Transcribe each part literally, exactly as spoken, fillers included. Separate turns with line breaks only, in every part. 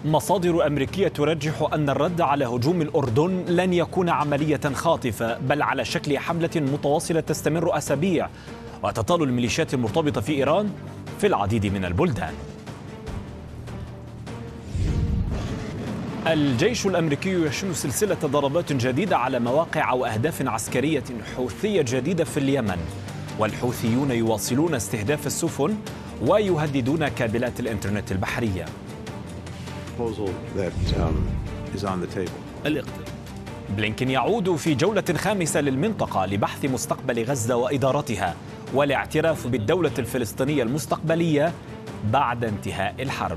مصادر أمريكية ترجح أن الرد على هجوم الأردن لن يكون عملية خاطفة، بل على شكل حملة متواصلة تستمر أسابيع وتطال الميليشيات المرتبطة في إيران في العديد من البلدان. الجيش الأمريكي يشن سلسلة ضربات جديدة على مواقع وأهداف عسكرية حوثية جديدة في اليمن، والحوثيون يواصلون استهداف السفن ويهددون كابلات الإنترنت البحرية. بلينكين يعود في جولة خامسة للمنطقة لبحث مستقبل غزة وإدارتها والاعتراف بالدولة الفلسطينية المستقبلية بعد انتهاء الحرب.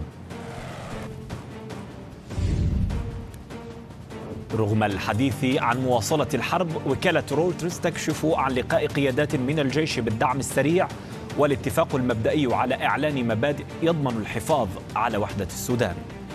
رغم الحديث عن مواصلة الحرب، وكالة رويترز تكشف عن لقاء قيادات من الجيش بالدعم السريع والاتفاق المبدئي على إعلان مبادئ يضمن الحفاظ على وحدة السودان.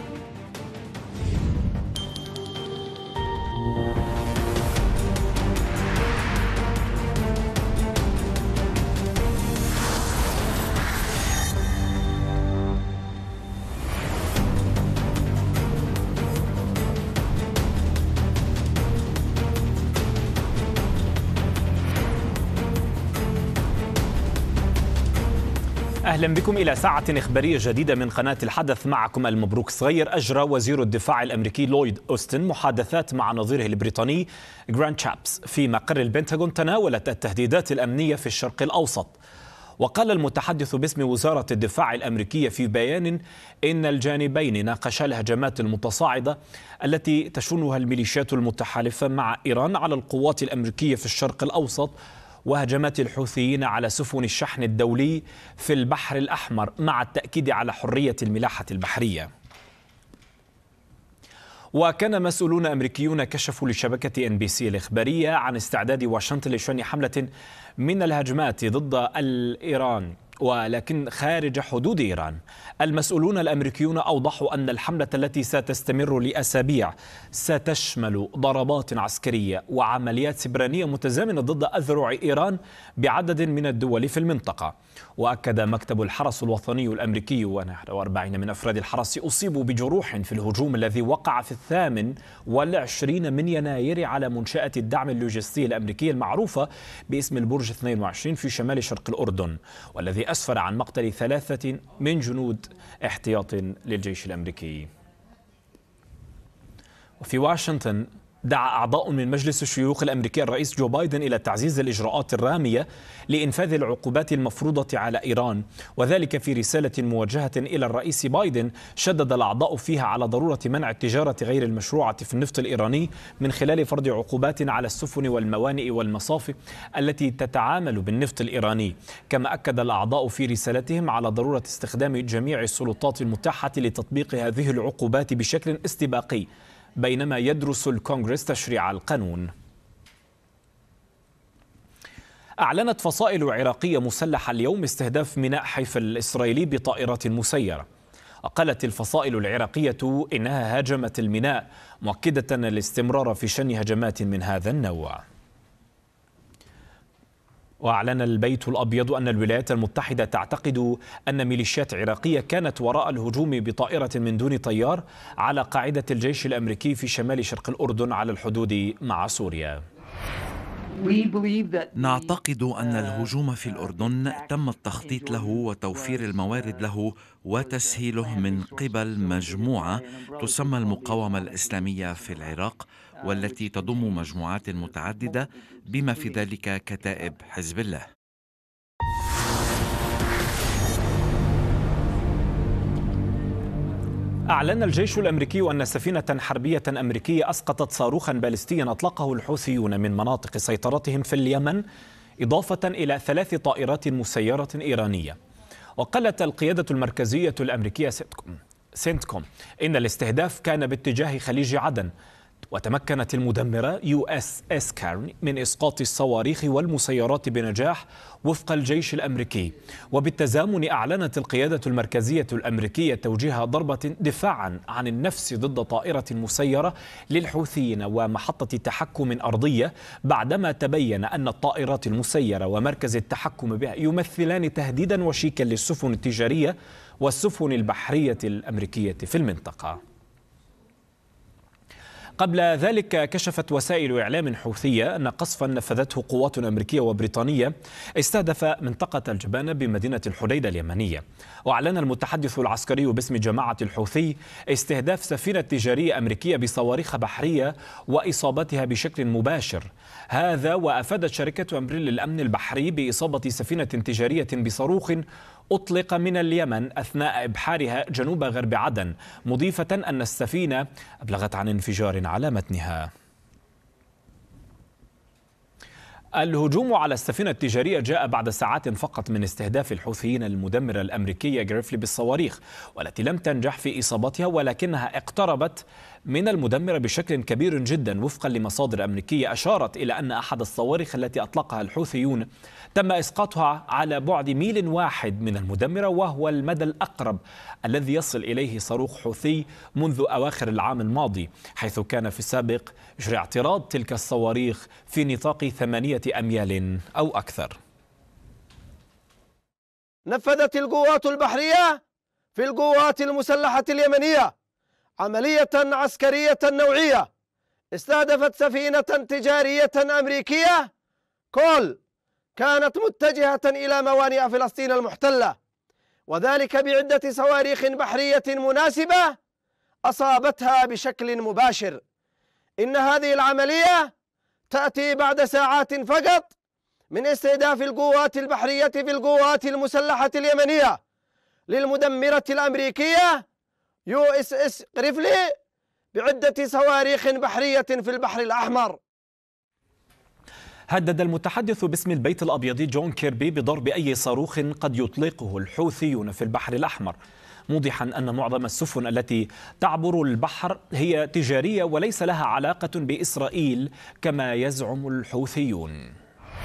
أهلا بكم إلى ساعة إخبارية جديدة من قناة الحدث. معكم المبروك صغير. أجرى وزير الدفاع الأمريكي لويد أوستن محادثات مع نظيره البريطاني جراند شابس في مقر البنتاغون تناولت التهديدات الأمنية في الشرق الأوسط. وقال المتحدث باسم وزارة الدفاع الأمريكية في بيان إن الجانبين ناقشا الهجمات المتصاعدة التي تشنها الميليشيات المتحالفة مع إيران على القوات الأمريكية في الشرق الأوسط، وهجمات الحوثيين على سفن الشحن الدولي في البحر الأحمر، مع التأكيد على حرية الملاحة البحرية. وكان مسؤولون أمريكيون كشفوا لشبكة إن بي سي الإخبارية عن استعداد واشنطن لشن حملة من الهجمات ضد الإيران ولكن خارج حدود إيران. المسؤولون الأمريكيون أوضحوا أن الحملة التي ستستمر لأسابيع ستشمل ضربات عسكرية وعمليات سبرانية متزامنة ضد أذرع إيران بعدد من الدول في المنطقة. وأكد مكتب الحرس الوطني الأمريكي ونحو أربعين من أفراد الحرس أصيبوا بجروح في الهجوم الذي وقع في الثامن والعشرين من يناير على منشأة الدعم اللوجستي الأمريكية المعروفة باسم البرج اثنين وعشرين في شمال شرق الأردن، والذي أسفر عن مقتل ثلاثة من جنود احتياط للجيش الأمريكي. وفي واشنطن دعا أعضاء من مجلس الشيوخ الأمريكي الرئيس جو بايدن إلى تعزيز الإجراءات الرامية لإنفاذ العقوبات المفروضة على إيران، وذلك في رسالة موجهة إلى الرئيس بايدن شدد الأعضاء فيها على ضرورة منع التجارة غير المشروعة في النفط الإيراني من خلال فرض عقوبات على السفن والموانئ والمصافي التي تتعامل بالنفط الإيراني. كما أكد الأعضاء في رسالتهم على ضرورة استخدام جميع السلطات المتاحة لتطبيق هذه العقوبات بشكل استباقي بينما يدرس الكونغرس تشريع القانون. أعلنت فصائل عراقية مسلحة اليوم استهداف ميناء حيفا الإسرائيلي بطائرات مسيرة. قالت الفصائل العراقية إنها هاجمت الميناء، مؤكدة الاستمرار في شن هجمات من هذا النوع. وأعلن البيت الأبيض أن الولايات المتحدة تعتقد أن ميليشيات عراقية كانت وراء الهجوم بطائرة من دون طيار على قاعدة الجيش الأمريكي في شمال شرق الأردن على الحدود مع سوريا.
نعتقد أن الهجوم في الأردن تم التخطيط له وتوفير الموارد له وتسهيله من قبل مجموعة تسمى المقاومة الإسلامية في العراق، والتي تضم مجموعات متعددة بما في ذلك كتائب حزب الله.
أعلن الجيش الأمريكي أن سفينة حربية أمريكية أسقطت صاروخا باليستيا أطلقه الحوثيون من مناطق سيطرتهم في اليمن، إضافة إلى ثلاث طائرات مسيرة إيرانية. وقالت القيادة المركزية الأمريكية سنتكوم إن الاستهداف كان باتجاه خليج عدن، وتمكنت المدمرة يو إس إس كارني من إسقاط الصواريخ والمسيرات بنجاح وفق الجيش الأمريكي. وبالتزامن أعلنت القيادة المركزية الأمريكية توجيه ضربة دفاعا عن النفس ضد طائرة مسيرة للحوثيين ومحطة تحكم أرضية، بعدما تبين أن الطائرات المسيرة ومركز التحكم بها يمثلان تهديدا وشيكا للسفن التجارية والسفن البحرية الأمريكية في المنطقة. قبل ذلك كشفت وسائل إعلام حوثية أن قصفا نفذته قوات أمريكية وبريطانية استهدف منطقة الجبانة بمدينة الحديدة اليمنية. وأعلن المتحدث العسكري باسم جماعة الحوثي استهداف سفينة تجارية أمريكية بصواريخ بحرية وإصابتها بشكل مباشر. هذا وأفادت شركة أمبريل للأمن البحري بإصابة سفينة تجارية بصاروخ أطلق من اليمن أثناء إبحارها جنوب غرب عدن، مضيفة أن السفينة أبلغت عن انفجار على متنها. الهجوم على السفينة التجارية جاء بعد ساعات فقط من استهداف الحوثيين المدمرة الأمريكية جريفلي بالصواريخ، والتي لم تنجح في إصابتها ولكنها اقتربت من المدمرة بشكل كبير جدا. وفقا لمصادر أمريكية أشارت إلى أن أحد الصواريخ التي أطلقها الحوثيون تم إسقاطها على بعد ميل واحد من المدمرة، وهو المدى الأقرب الذي يصل إليه صاروخ حوثي منذ أواخر العام الماضي، حيث كان في السابق يجري اعتراض تلك الصواريخ في نطاق ثمانية أميال أو أكثر.
نفذت القوات البحرية في القوات المسلحة اليمنية عملية عسكرية نوعية استهدفت سفينة تجارية أمريكية كول كانت متجهة إلى موانئ فلسطين المحتلة، وذلك بعدة صواريخ بحرية مناسبة أصابتها بشكل مباشر. إن هذه العملية تأتي بعد ساعات فقط من استهداف القوات البحرية في القوات المسلحة اليمنية للمدمرة الأمريكية يو اس اس غريفلي بعدة صواريخ بحرية في البحر الأحمر.
هدد المتحدث باسم البيت الأبيض جون كيربي بضرب أي صاروخ قد يطلقه الحوثيون في البحر الأحمر، موضحا أن معظم السفن التي تعبر البحر هي تجارية وليس لها علاقة بإسرائيل كما يزعم الحوثيون.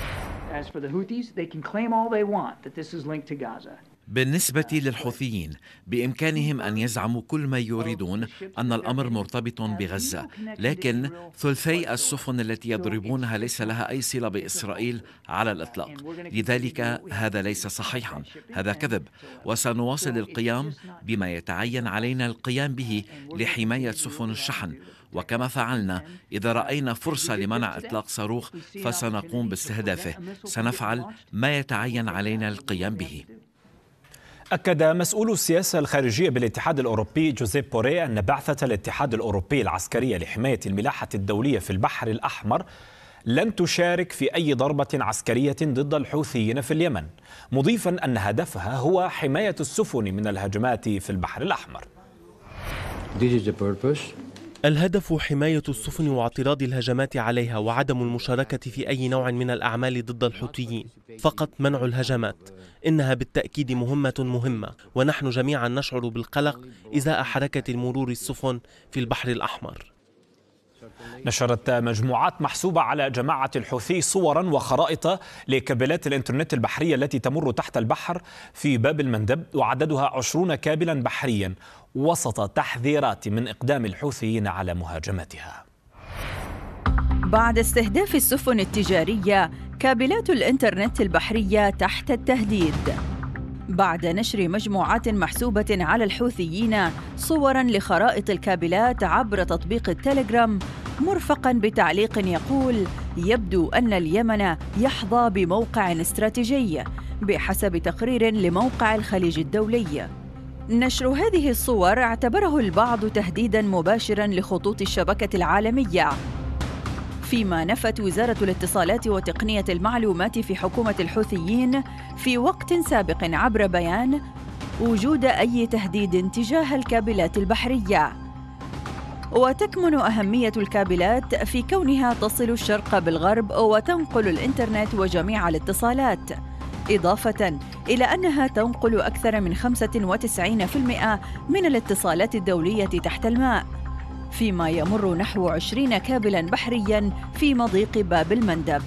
بالنسبة للحوثيين بإمكانهم أن يزعموا كل ما يريدون أن الأمر مرتبط بغزة، لكن ثلثي السفن التي يضربونها ليس لها أي صلة بإسرائيل على الإطلاق، لذلك هذا ليس صحيحا، هذا كذب، وسنواصل القيام بما يتعين علينا القيام به لحماية سفن الشحن، وكما فعلنا إذا رأينا فرصة لمنع إطلاق صاروخ فسنقوم باستهدافه، سنفعل ما يتعين علينا القيام به.
أكد مسؤول السياسة الخارجية بالاتحاد الأوروبي جوزيب بوري أن بعثة الاتحاد الأوروبي العسكرية لحماية الملاحة الدولية في البحر الأحمر لن تشارك في أي ضربة عسكرية ضد الحوثيين في اليمن، مضيفا أن هدفها هو حماية السفن من الهجمات في البحر الأحمر.
الهدف حماية السفن واعتراض الهجمات عليها وعدم المشاركة في أي نوع من الأعمال ضد الحوثيين، فقط منع الهجمات. إنها بالتأكيد مهمة مهمة، ونحن جميعا نشعر بالقلق إزاء حركة المرور السفن في البحر الأحمر.
نشرت مجموعات محسوبة على جماعة الحوثي صورا وخرائط لكابلات الإنترنت البحرية التي تمر تحت البحر في باب المندب، وعددها عشرون كابلا بحريا، وسط تحذيرات من إقدام الحوثيين على مهاجمتها.
بعد استهداف السفن التجارية، كابلات الإنترنت البحرية تحت التهديد. بعد نشر مجموعات محسوبة على الحوثيين صوراً لخرائط الكابلات عبر تطبيق التليجرام، مرفقاً بتعليق يقول: يبدو أن اليمن يحظى بموقع استراتيجي بحسب تقرير لموقع الخليج الدولي. نشر هذه الصور اعتبره البعض تهديداً مباشراً لخطوط الشبكة العالمية، فيما نفت وزارة الاتصالات وتقنية المعلومات في حكومة الحوثيين في وقت سابق عبر بيان وجود أي تهديد تجاه الكابلات البحرية. وتكمن أهمية الكابلات في كونها تصل الشرق بالغرب وتنقل الإنترنت وجميع الاتصالات، إضافة إلى أنها تنقل أكثر من خمسة وتسعين بالمئة من الاتصالات الدولية تحت الماء، فيما يمر نحو عشرين كابلاً بحرياً في مضيق باب المندب.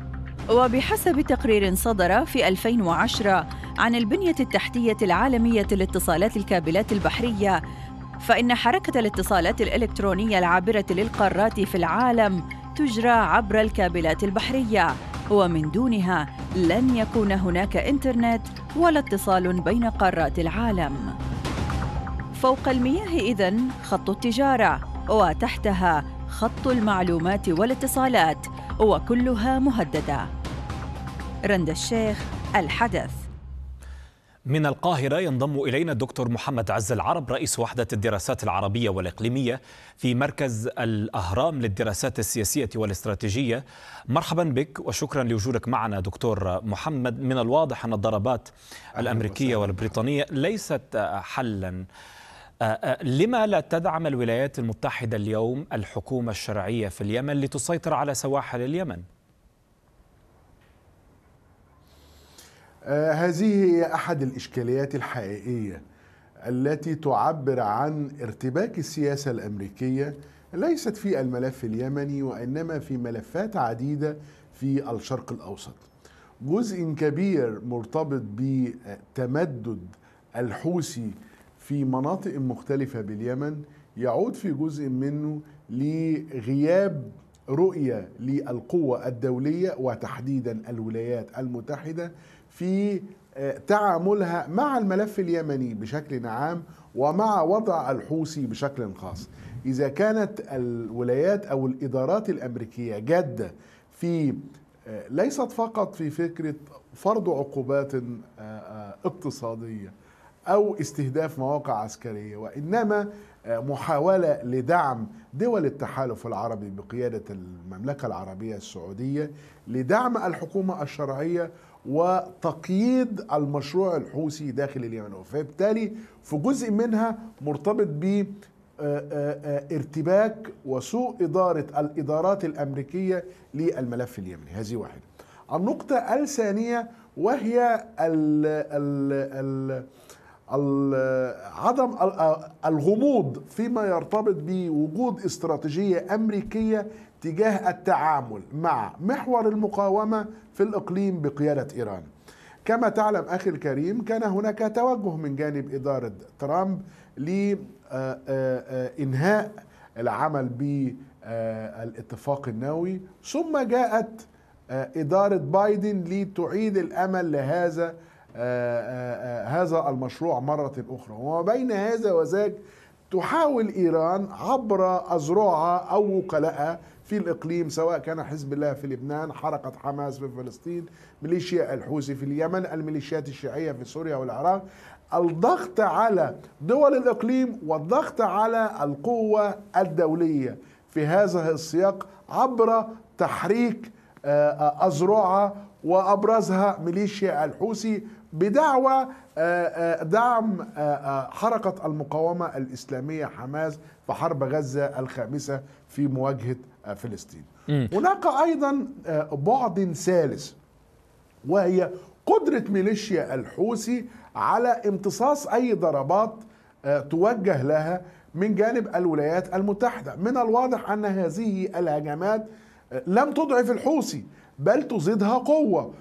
وبحسب تقرير صدر في ألفين وعشرة عن البنية التحتية العالمية لاتصالات الكابلات البحرية، فإن حركة الاتصالات الإلكترونية العابرة للقارات في العالم تجرى عبر الكابلات البحرية، ومن دونها لن يكون هناك إنترنت ولا اتصال بين قارات العالم. فوق المياه إذن خط التجارة، وتحتها خط المعلومات والاتصالات، وكلها مهددة. رند الشيخ، الحدث.
من القاهرة ينضم إلينا الدكتور محمد عز العرب، رئيس وحدة الدراسات العربية والإقليمية في مركز الأهرام للدراسات السياسية والاستراتيجية. مرحبا بك وشكرا لوجودك معنا دكتور محمد. من الواضح أن الضربات الأمريكية والبريطانية ليست حلا. لما لا تدعم الولايات المتحدة اليوم الحكومة الشرعية في اليمن لتسيطر على سواحل اليمن؟
آه هذه هي أحد الإشكاليات الحقيقية التي تعبر عن ارتباك السياسة الأمريكية، ليست في الملف اليمني وإنما في ملفات عديدة في الشرق الأوسط. جزء كبير مرتبط بتمدد الحوثي في مناطق مختلفة باليمن، يعود في جزء منه لغياب رؤية للقوة الدولية وتحديدا الولايات المتحدة في تعاملها مع الملف اليمني بشكل عام ومع وضع الحوثي بشكل خاص. إذا كانت الولايات أو الإدارات الأمريكية جادة في ليست فقط في فكرة فرض عقوبات اقتصادية أو استهداف مواقع عسكرية، وإنما محاولة لدعم دول التحالف العربي بقيادة المملكة العربية السعودية لدعم الحكومة الشرعية وتقييد المشروع الحوثي داخل اليمن، فبالتالي في جزء منها مرتبط بارتباك وسوء إدارة الإدارات الأمريكية للملف اليمني. هذه واحدة. النقطة الثانية وهي ال ال ال عدم الغموض فيما يرتبط بوجود استراتيجية أمريكية تجاه التعامل مع محور المقاومة في الإقليم بقيادة إيران. كما تعلم أخي الكريم، كان هناك توجه من جانب إدارة ترامب لإنهاء العمل بالاتفاق النووي، ثم جاءت إدارة بايدن لتعيد الأمل لهذا هذا المشروع مرة أخرى. وما بين هذا وذاك تحاول إيران عبر أذرعها أو وكلائها في الإقليم، سواء كان حزب الله في لبنان، حركة حماس في فلسطين، ميليشيا الحوثي في اليمن، الميليشيات الشيعية في سوريا والعراق، الضغط على دول الإقليم والضغط على القوة الدولية في هذا السياق عبر تحريك أذرعها وأبرزها ميليشيا الحوثي بدعوى دعم حركة المقاومة الإسلامية حماس في حرب غزة الخامسة في مواجهة فلسطين. م. هناك أيضا بعد ثالث وهي قدرة ميليشيا الحوثي على امتصاص أي ضربات توجه لها من جانب الولايات المتحدة. من الواضح أن هذه الهجمات لم تضعف الحوثي بل تزيدها قوة،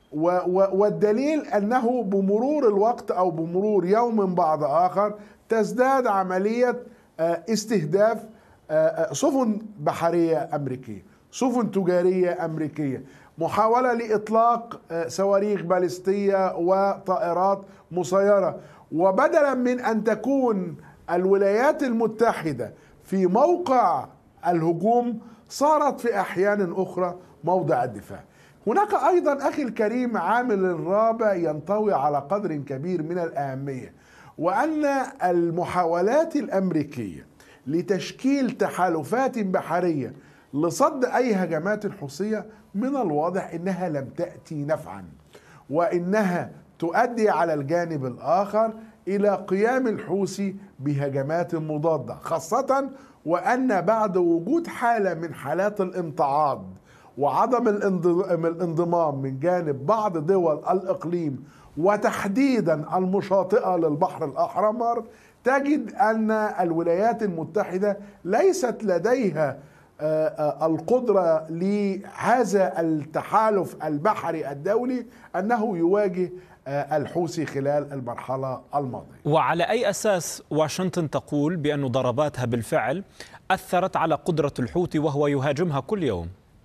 والدليل أنه بمرور الوقت أو بمرور يوم بعد آخر تزداد عملية استهداف سفن بحرية أمريكية، سفن تجارية أمريكية، محاولة لإطلاق صواريخ باليستية وطائرات مسيرة. وبدلا من أن تكون الولايات المتحدة في موقع الهجوم، صارت في أحيان أخرى موضع الدفاع. هناك أيضا أخي الكريم عامل رابع ينطوي على قدر كبير من الأهمية، وأن المحاولات الأمريكية لتشكيل تحالفات بحرية لصد أي هجمات حوثية من الواضح أنها لم تأتي نفعا، وإنها تؤدي على الجانب الآخر إلى قيام الحوثي بهجمات مضادة، خاصة وأن بعد وجود حالة من حالات الامتعاض وعدم الانضمام من جانب بعض دول الإقليم وتحديدا المشاطئة للبحر الأحمر، تجد أن الولايات المتحدة ليست لديها القدرة لهذا التحالف البحري الدولي أنه يواجه الحوثي خلال المرحلة الماضية.
وعلى أي أساس واشنطن تقول بأن ضرباتها بالفعل أثرت على قدرة الحوثي وهو يهاجمها كل يوم؟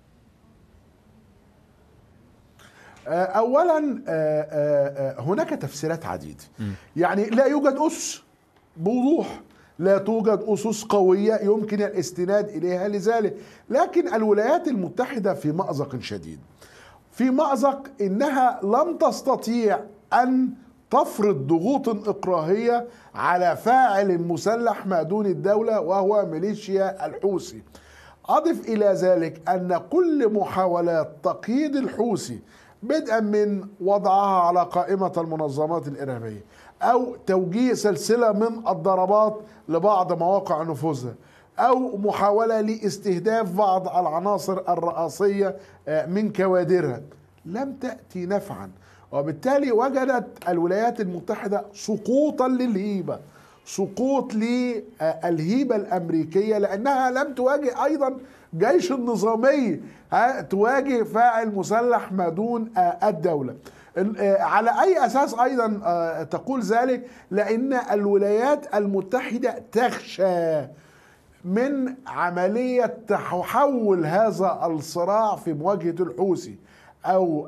أولا هناك تفسيرات عديدة، يعني لا يوجد أس بوضوح لا توجد أسس قوية يمكن الاستناد إليها لذلك. لكن الولايات المتحدة في مأزق شديد، في مأزق إنها لم تستطيع أن تفرض ضغوط إكراهية على فاعل مسلح ما دون الدولة وهو ميليشيا الحوثي. أضف إلى ذلك أن كل محاولات تقييد الحوثي بدءا من وضعها على قائمة المنظمات الإرهابية أو توجيه سلسلة من الضربات لبعض مواقع نفوذها أو محاولة لاستهداف بعض العناصر الرئاسية من كوادرها لم تأتي نفعا، وبالتالي وجدت الولايات المتحدة سقوطا للهيبة، سقوط للهيبة الأمريكية، لأنها لم تواجه أيضا جيش النظامي، تواجه فاعل مسلح ما دون الدولة. على أي أساس أيضا تقول ذلك؟ لأن الولايات المتحدة تخشى من عملية تحول هذا الصراع في مواجهة الحوثي أو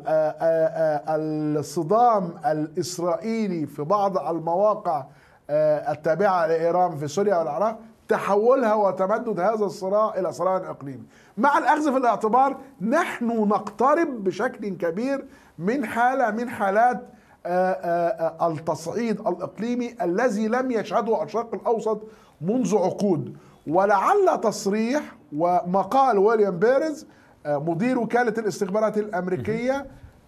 الصدام الإسرائيلي في بعض المواقع التابعة لإيران في سوريا والعراق، تحولها وتمدد هذا الصراع إلى صراع إقليمي. مع الأخذ في الاعتبار نحن نقترب بشكل كبير من حالة من حالات التصعيد الإقليمي الذي لم يشهده الشرق الأوسط منذ عقود. ولعل تصريح ومقال ويليام بيرز مدير وكالة الاستخبارات الأمريكية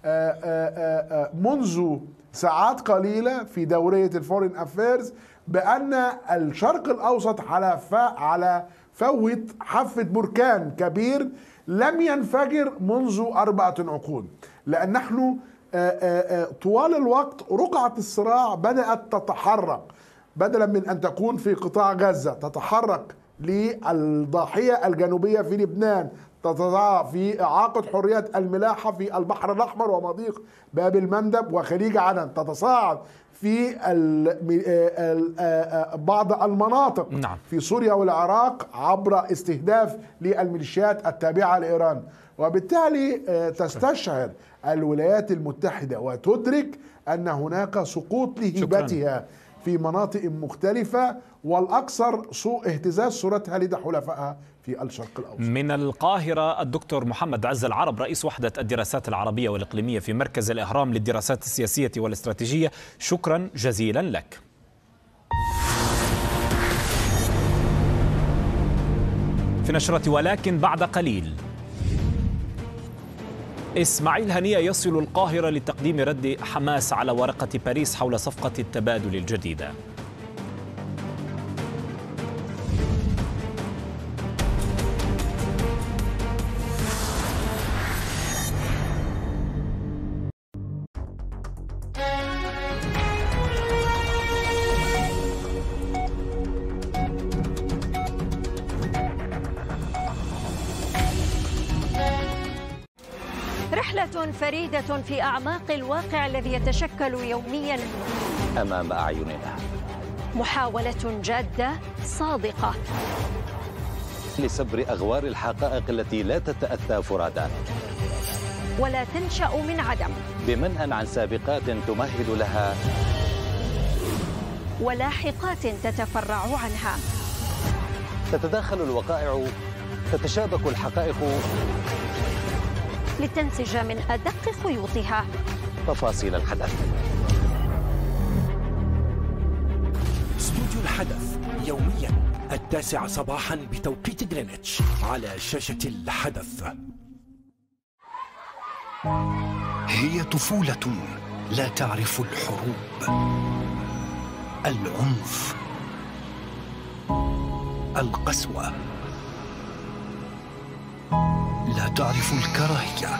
منذ ساعات قليلة في دورية الفورين أفيرز بأن الشرق الأوسط على على فوة حافة بركان كبير لم ينفجر منذ أربعة عقود، لأن نحن طوال الوقت رقعة الصراع بدأت تتحرك، بدلا من أن تكون في قطاع غزة تتحرك للضاحية الجنوبية في لبنان، تتضاعف في إعاقة حرية الملاحة في البحر الأحمر ومضيق باب المندب وخليج عدن، تتصاعد في بعض المناطق
نعم.
في سوريا والعراق عبر استهداف للميليشيات التابعة لإيران. وبالتالي تستشعر الولايات المتحدة وتدرك أن هناك سقوط لهيبتها في مناطق مختلفة، والأكثر سوء اهتزاز صورتها لدى حلفائها في الشرق الأوسط.
من القاهرة الدكتور محمد عز العرب، رئيس وحدة الدراسات العربية والإقليمية في مركز الإهرام للدراسات السياسية والاستراتيجية، شكرا جزيلا لك. في نشرة ولكن بعد قليل، إسماعيل هنية يصل القاهرة لتقديم رد حماس على ورقة باريس حول صفقة التبادل الجديدة.
رحلة فريدة في أعماق الواقع الذي يتشكل يوميا
أمام أعيننا،
محاولة جادة صادقة
لسبر أغوار الحقائق التي لا تتأتى فرادى
ولا تنشأ من عدم،
بمنأى عن سابقات تمهد لها
ولاحقات تتفرع عنها.
تتداخل الوقائع، تتشابك الحقائق
لتنسج من أدق خيوطها
تفاصيل الحدث.
استوديو الحدث يوميا التاسعة صباحا بتوقيت غرينتش على شاشة الحدث.
هي طفولة لا تعرف الحروب، العنف، القسوة، لا تعرف الكراهية.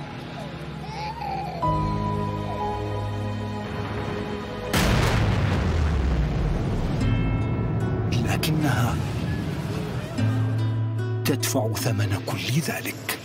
لكنها تدفع ثمن كل ذلك.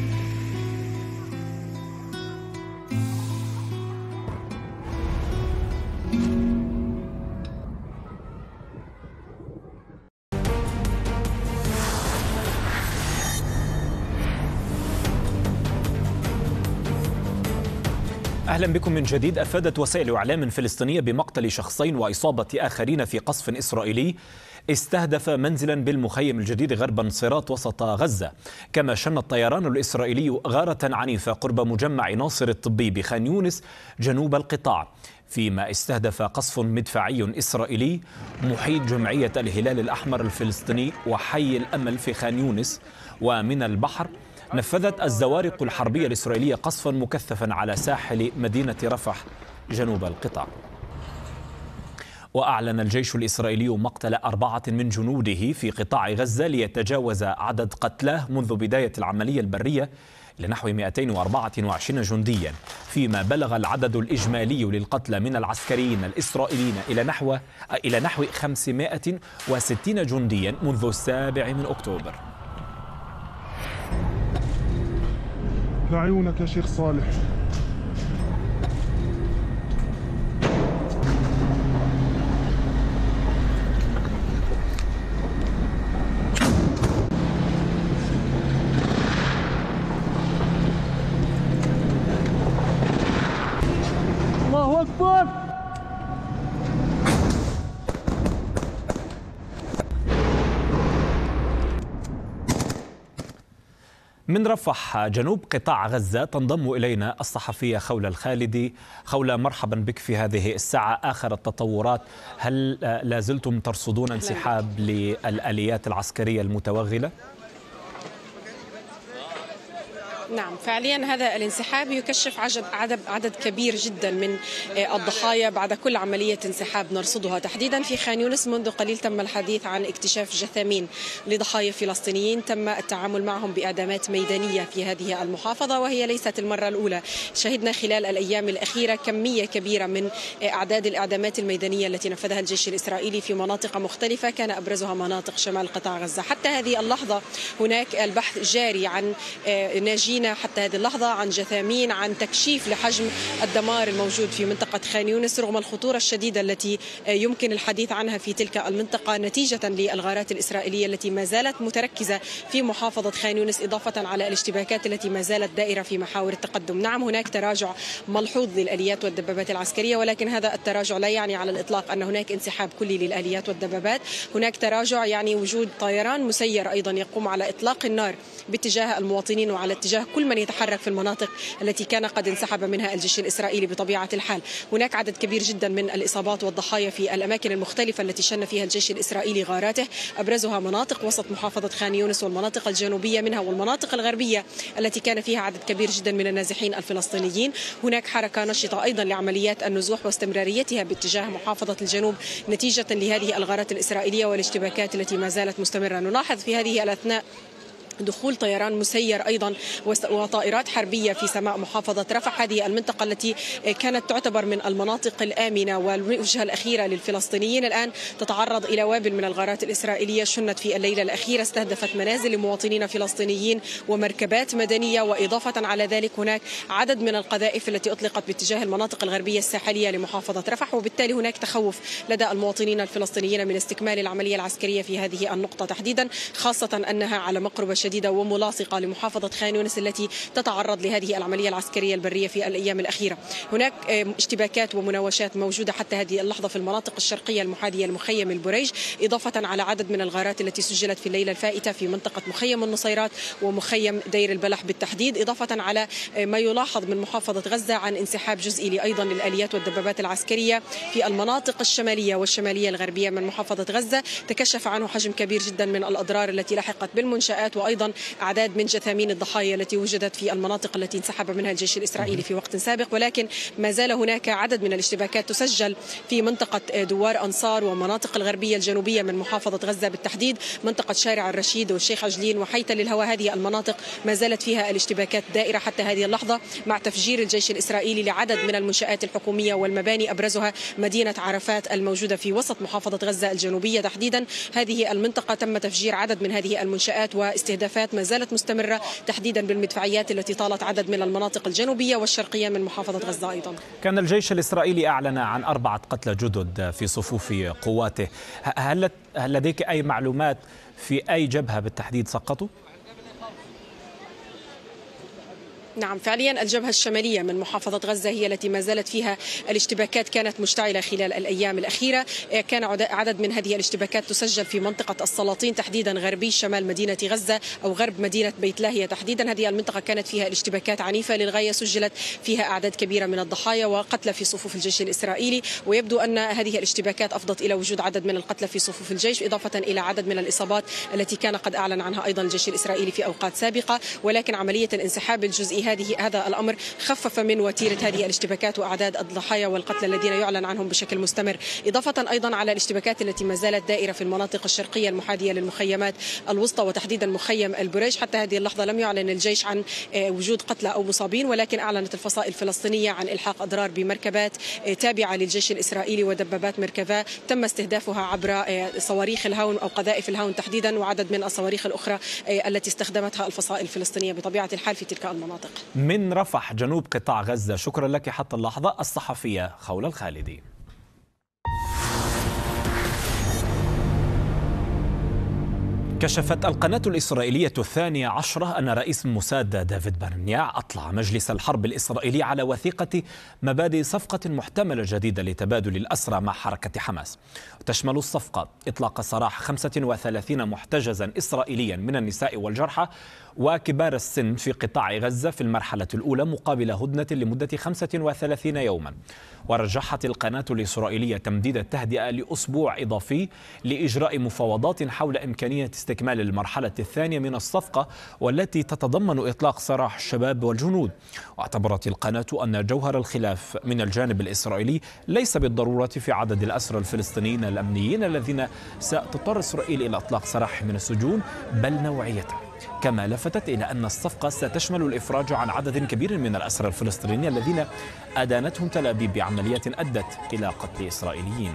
أهلا بكم من جديد. أفادت وسائل إعلام فلسطينية بمقتل شخصين وإصابة آخرين في قصف إسرائيلي استهدف منزلا بالمخيم الجديد غرب نصيرات وسط غزة. كما شن الطيران الإسرائيلي غارة عنيفة قرب مجمع ناصر الطبي بخان يونس جنوب القطاع، فيما استهدف قصف مدفعي إسرائيلي محيط جمعية الهلال الأحمر الفلسطيني وحي الأمل في خان يونس. ومن البحر نفذت الزوارق الحربية الإسرائيلية قصفا مكثفا على ساحل مدينة رفح جنوب القطاع. وأعلن الجيش الإسرائيلي مقتل أربعة من جنوده في قطاع غزة ليتجاوز عدد قتلاه منذ بداية العملية البرية لنحو مئتين وأربعة وعشرين جنديا، فيما بلغ العدد الإجمالي للقتلى من العسكريين الإسرائيليين إلى نحو إلى نحو خمسمائة وستين جنديا منذ السابع من أكتوبر.
لعيونك يا شيخ صالح. الله أكبر.
من رفح جنوب قطاع غزة تنضم إلينا الصحفية خولة الخالدي. خولة، مرحبا بك في هذه الساعة. آخر التطورات، هل لازلتم ترصدون انسحاب للآليات العسكرية المتوغلة؟
نعم، فعليا هذا الانسحاب يكشف عدد عدد كبير جدا من الضحايا بعد كل عملية انسحاب نرصدها، تحديدا في خان يونس. منذ قليل تم الحديث عن اكتشاف جثامين لضحايا فلسطينيين تم التعامل معهم بإعدامات ميدانية في هذه المحافظة، وهي ليست المرة الأولى. شهدنا خلال الأيام الأخيرة كمية كبيرة من أعداد الإعدامات الميدانية التي نفذها الجيش الإسرائيلي في مناطق مختلفة، كان أبرزها مناطق شمال قطاع غزة. حتى هذه اللحظة هناك البحث جاري عن ناجين حتى هذه اللحظة، عن جثامين، عن تكشيف لحجم الدمار الموجود في منطقة خان يونس، رغم الخطورة الشديدة التي يمكن الحديث عنها في تلك المنطقة نتيجة للغارات الإسرائيلية التي ما زالت متركزة في محافظة خان يونس، إضافة على الاشتباكات التي ما زالت دائرة في محاور التقدم. نعم، هناك تراجع ملحوظ للآليات والدبابات العسكرية، ولكن هذا التراجع لا يعني على الإطلاق أن هناك انسحاب كلي للآليات والدبابات. هناك تراجع يعني وجود طيران مسير أيضا يقوم على إطلاق النار باتجاه المواطنين وعلى اتجاه كل من يتحرك في المناطق التي كان قد انسحب منها الجيش الإسرائيلي بطبيعة الحال. هناك عدد كبير جدا من الإصابات والضحايا في الأماكن المختلفة التي شن فيها الجيش الإسرائيلي غاراته، أبرزها مناطق وسط محافظة خان يونس والمناطق الجنوبية منها والمناطق الغربية التي كان فيها عدد كبير جدا من النازحين الفلسطينيين. هناك حركة نشطة أيضا لعمليات النزوح واستمراريتها باتجاه محافظة الجنوب نتيجة لهذه الغارات الإسرائيلية والاشتباكات التي ما زالت مستمرة. نلاحظ في هذه الأثناء دخول طيران مسير أيضا وطائرات حربية في سماء محافظة رفح، هذه المنطقة التي كانت تعتبر من المناطق الآمنة والوجهة الأخيرة للفلسطينيين، الآن تتعرض إلى وابل من الغارات الإسرائيلية شنت في الليلة الأخيرة، استهدفت منازل لمواطنين فلسطينيين ومركبات مدنية، وإضافة على ذلك هناك عدد من القذائف التي أطلقت باتجاه المناطق الغربية الساحلية لمحافظة رفح، وبالتالي هناك تخوف لدى المواطنين الفلسطينيين من استكمال العملية العسكرية في هذه النقطة تحديدا، خاصة أنها على مقربة شديدة وملاصقة لمحافظة خان يونس التي تتعرض لهذه العملية العسكرية البرية في الأيام الأخيرة. هناك اشتباكات ومناوشات موجودة حتى هذه اللحظة في المناطق الشرقية المحاذية لمخيم البريج، إضافة على عدد من الغارات التي سجلت في الليلة الفائتة في منطقة مخيم النصيرات ومخيم دير البلح بالتحديد، إضافة على ما يلاحظ من محافظة غزة عن انسحاب جزئي أيضا للآليات والدبابات العسكرية في المناطق الشمالية والشمالية الغربية من محافظة غزة. تكشف عنه حجم كبير جدا من الأضرار التي لحقت بالمنشآت، وأيضا أعداد من جثامين الضحايا التي وجدت في المناطق التي انسحب منها الجيش الإسرائيلي في وقت سابق، ولكن ما زال هناك عدد من الاشتباكات تسجل في منطقة دوار أنصار ومناطق الغربية الجنوبية من محافظة غزة بالتحديد، منطقة شارع الرشيد والشيخ عجلين وحيتل الهواء. هذه المناطق ما زالت فيها الاشتباكات دائرة حتى هذه اللحظة، مع تفجير الجيش الإسرائيلي لعدد من المنشآت الحكومية والمباني، أبرزها مدينة عرفات الموجودة في وسط محافظة غزة الجنوبية تحديدا. هذه المنطقة تم تفجير عدد من هذه المنشآت واستهدافات ما زالت مستمرة تحديدا بالمدفعيات التي طالت عدد من المناطق الجنوبية والشرقية من محافظة غزة أيضا.
كان الجيش الإسرائيلي أعلن عن أربعة قتلى جدد في صفوف قواته، هل هل لديك أي معلومات في أي جبهة بالتحديد سقطوا؟
نعم فعليا الجبهة الشمالية من محافظة غزة هي التي ما زالت فيها الاشتباكات كانت مشتعلة خلال الأيام الأخيرة. كان عدد من هذه الاشتباكات تسجل في منطقة السلاطين تحديدا غربي شمال مدينة غزة أو غرب مدينة بيت لاهيا تحديدا. هذه المنطقة كانت فيها الاشتباكات عنيفة للغاية، سجلت فيها أعداد كبيرة من الضحايا وقتلى في صفوف الجيش الإسرائيلي، ويبدو أن هذه الاشتباكات أفضت إلى وجود عدد من القتلى في صفوف الجيش إضافة إلى عدد من الإصابات التي كان قد أعلن عنها أيضا الجيش الإسرائيلي في أوقات سابقة. ولكن عملية الانسحاب الجزئي هذه هذا الأمر خفف من وتيرة هذه الاشتباكات وأعداد الضحايا والقتلى الذين يعلن عنهم بشكل مستمر، إضافة أيضا على الاشتباكات التي ما زالت دائرة في المناطق الشرقية المحاذية للمخيمات الوسطى وتحديدا مخيم البريش. حتى هذه اللحظة لم يعلن الجيش عن وجود قتلى أو مصابين، ولكن أعلنت الفصائل الفلسطينية عن إلحاق أضرار بمركبات تابعة للجيش الإسرائيلي ودبابات مركبة تم استهدافها عبر صواريخ الهاون أو قذائف الهاون تحديدا، وعدد من الصواريخ الأخرى التي استخدمتها الفصائل الفلسطينية بطبيعة الحال في تلك المناطق.
من رفح جنوب قطاع غزة، شكرا لك حتى اللحظة الصحفية خولة الخالدي. كشفت القناة الإسرائيلية الثانية عشرة أن رئيس الموساد دافيد بارنيع أطلع مجلس الحرب الإسرائيلي على وثيقة مبادئ صفقة محتملة جديدة لتبادل الأسرى مع حركة حماس. تشمل الصفقة إطلاق سراح خمسة وثلاثين محتجزا إسرائيليا من النساء والجرحى وكبار السن في قطاع غزة في المرحلة الأولى مقابل هدنة لمدة خمسة وثلاثين يوما. ورجحت القناة الإسرائيلية تمديد التهدئة لأسبوع إضافي لإجراء مفاوضات حول إمكانية استكمال المرحلة الثانية من الصفقة والتي تتضمن إطلاق سراح الشباب والجنود. واعتبرت القناة أن جوهر الخلاف من الجانب الإسرائيلي ليس بالضرورة في عدد الأسرى الفلسطينيين الأمنيين الذين ستضطر إسرائيل إلى إطلاق سراح من السجون، بل نوعيته. كما لفتت إلى أن الصفقة ستشمل الإفراج عن عدد كبير من الأسرى الفلسطينيين الذين أدانتهم تل أبيب بعملية أدت إلى قتل إسرائيليين.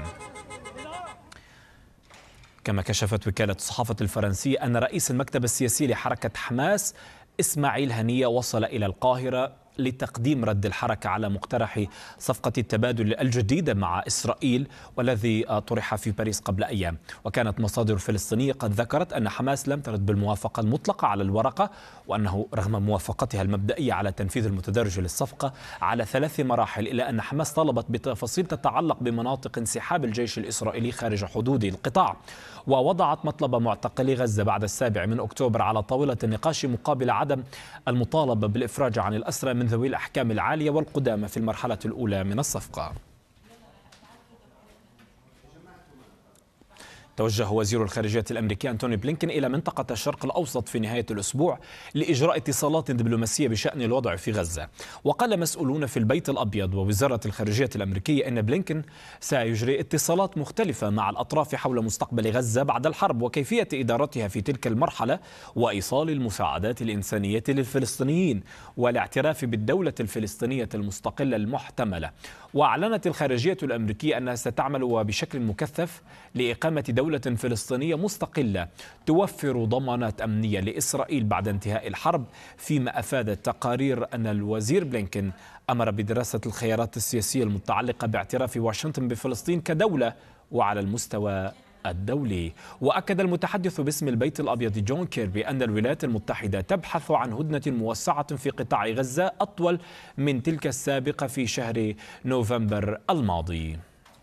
كما كشفت وكالة الصحافة الفرنسية أن رئيس المكتب السياسي لحركة حماس إسماعيل هنية وصل إلى القاهرة لتقديم رد الحركة على مقترح صفقة التبادل الجديدة مع إسرائيل والذي طرح في باريس قبل أيام. وكانت مصادر فلسطينية قد ذكرت أن حماس لم ترد بالموافقة المطلقة على الورقة، وأنه رغم موافقتها المبدئية على تنفيذ المتدرج للصفقة على ثلاث مراحل، إلا أن حماس طلبت بتفاصيل تتعلق بمناطق انسحاب الجيش الإسرائيلي خارج حدود القطاع، ووضعت مطلب معتقلي غزة بعد السابع من أكتوبر على طاولة النقاش مقابل عدم المطالبة بالإفراج عن الأسرى من ذوي الأحكام العالية والقدامى في المرحلة الأولى من الصفقة. توجه وزير الخارجية الأمريكي أنتوني بلينكين إلى منطقة الشرق الأوسط في نهاية الأسبوع لإجراء اتصالات دبلوماسية بشأن الوضع في غزة. وقال مسؤولون في البيت الأبيض ووزارة الخارجية الأمريكية أن بلينكين سيجري اتصالات مختلفة مع الأطراف حول مستقبل غزة بعد الحرب وكيفية إدارتها في تلك المرحلة وإيصال المساعدات الإنسانية للفلسطينيين والاعتراف بالدولة الفلسطينية المستقلة المحتملة. وأعلنت الخارجية الأمريكية أنها ستعمل وبشكل مكثف لإقامة دولة فلسطينية مستقلة توفر ضمانات أمنية لإسرائيل بعد انتهاء الحرب، فيما أفادت تقارير أن الوزير بلينكين أمر بدراسة الخيارات السياسية المتعلقة باعتراف واشنطن بفلسطين كدولة وعلى المستوى الدولي. وأكد المتحدث باسم البيت الأبيض جون كيربي أن الولايات المتحدة تبحث عن هدنة موسعة في قطاع غزة أطول من تلك السابقة في شهر نوفمبر الماضي.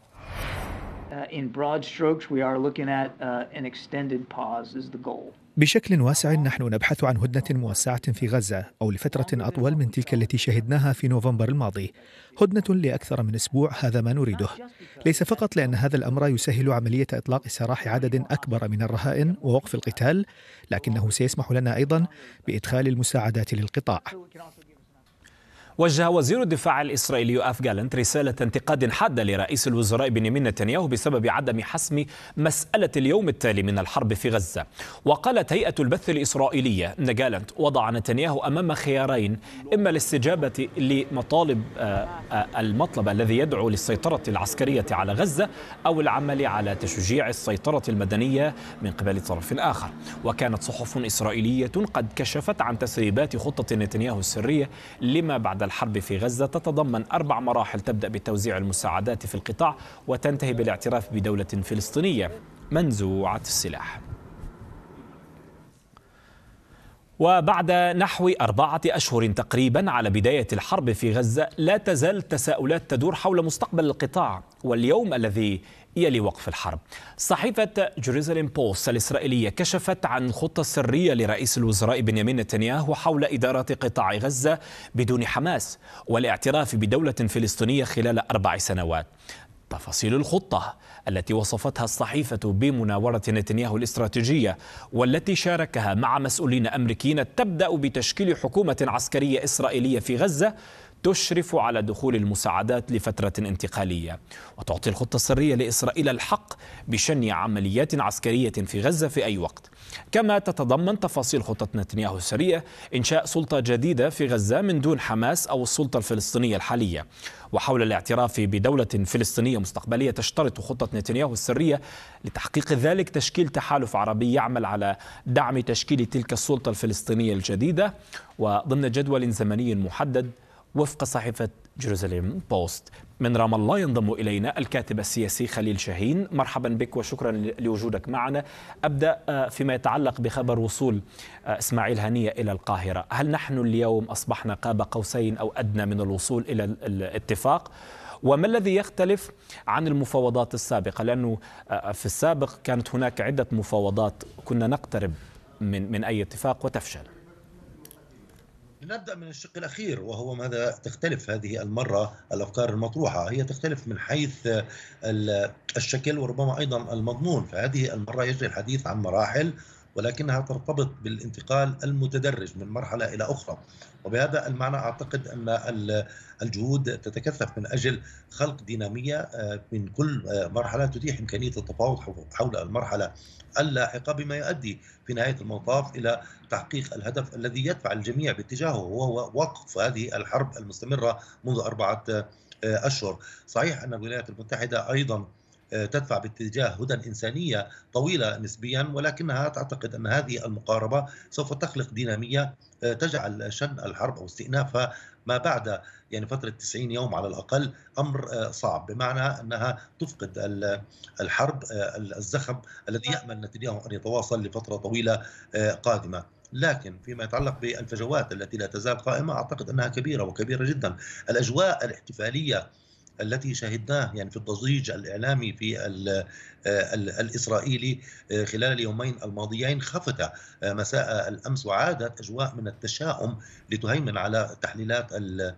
بشكل واسع نحن نبحث عن هدنة موسعة في غزة أو لفترة أطول من تلك التي شهدناها في نوفمبر الماضي. هدنة لأكثر من أسبوع، هذا ما نريده، ليس فقط لأن هذا الأمر يسهل عملية إطلاق سراح عدد أكبر من الرهائن ووقف القتال، لكنه سيسمح لنا أيضا بإدخال المساعدات للقطاع.
وجه وزير الدفاع الإسرائيلي يوآف جالنت رسالة انتقاد حادة لرئيس الوزراء بنيامين نتنياهو بسبب عدم حسم مسألة اليوم التالي من الحرب في غزة. وقالت هيئة البث الإسرائيلية أن جالنت وضع نتنياهو أمام خيارين، إما الاستجابة لمطالب المطلب الذي يدعو للسيطرة العسكرية على غزة أو العمل على تشجيع السيطرة المدنية من قبل طرف آخر. وكانت صحف إسرائيلية قد كشفت عن تسريبات خطة نتنياهو السرية لما بعد الحرب في غزة تتضمن أربع مراحل تبدأ بتوزيع المساعدات في القطاع وتنتهي بالاعتراف بدولة فلسطينية منزوعة السلاح. وبعد نحو أربعة أشهر تقريبا على بداية الحرب في غزة، لا تزال تساؤلات تدور حول مستقبل القطاع واليوم الذي يلي وقف الحرب. صحيفة جيروزاليم بوست الإسرائيلية كشفت عن خطة سرية لرئيس الوزراء بنيامين نتنياهو حول إدارة قطاع غزة بدون حماس والاعتراف بدولة فلسطينية خلال أربع سنوات. تفاصيل الخطة التي وصفتها الصحيفة بمناورة نتنياهو الاستراتيجية والتي شاركها مع مسؤولين أمريكيين تبدأ بتشكيل حكومة عسكرية إسرائيلية في غزة تشرف على دخول المساعدات لفترة انتقالية، وتعطي الخطة السرية لإسرائيل الحق بشن عمليات عسكرية في غزة في أي وقت. كما تتضمن تفاصيل خطة نتنياهو السرية إنشاء سلطة جديدة في غزة من دون حماس أو السلطة الفلسطينية الحالية. وحول الاعتراف بدولة فلسطينية مستقبلية تشترط خطة نتنياهو السرية لتحقيق ذلك تشكيل تحالف عربي يعمل على دعم تشكيل تلك السلطة الفلسطينية الجديدة وضمن جدول زمني محدد وفق صحيفة جيروزاليم بوست. من رام الله ينضم إلينا الكاتب السياسي خليل شاهين. مرحبا بك وشكرا لوجودك معنا. أبدأ فيما يتعلق بخبر وصول إسماعيل هنية إلى القاهرة. هل نحن اليوم أصبحنا قاب قوسين أو أدنى من الوصول إلى الاتفاق؟ وما الذي يختلف عن المفاوضات السابقة؟ لأنه في السابق كانت هناك عدة مفاوضات كنا نقترب من من أي اتفاق وتفشل.
نبدأ من الشق الأخير وهو ماذا تختلف هذه المرة الأفكار المطروحة. هي تختلف من حيث الشكل وربما أيضا المضمون. فهذه المرة يجري الحديث عن مراحل ولكنها ترتبط بالانتقال المتدرج من مرحلة إلى أخرى، وبهذا المعنى أعتقد أن الجهود تتكثف من أجل خلق دينامية من كل مرحلة تتيح إمكانية التفاوض حول المرحلة اللاحقة بما يؤدي في نهاية المطاف إلى تحقيق الهدف الذي يدفع الجميع باتجاهه وهو وقف هذه الحرب المستمرة منذ أربعة أشهر. صحيح أن الولايات المتحدة أيضا تدفع باتجاه هدى إنسانية طويلة نسبيا، ولكنها تعتقد أن هذه المقاربة سوف تخلق دينامية تجعل شن الحرب أو استئنافها ما بعد يعني فترة تسعين يوم على الأقل أمر صعب، بمعنى أنها تفقد الحرب الزخم الذي يأمل نتنياهو أن يتواصل لفترة طويلة قادمة. لكن فيما يتعلق بالفجوات التي لا تزال قائمة أعتقد أنها كبيرة وكبيرة جدا. الأجواء الاحتفالية التي شاهدناه يعني في الضجيج الإعلامي في ال ال الإسرائيلي خلال اليومين الماضيين خفت مساء الأمس، وعادت أجواء من التشاؤم لتهيمن على تحليلات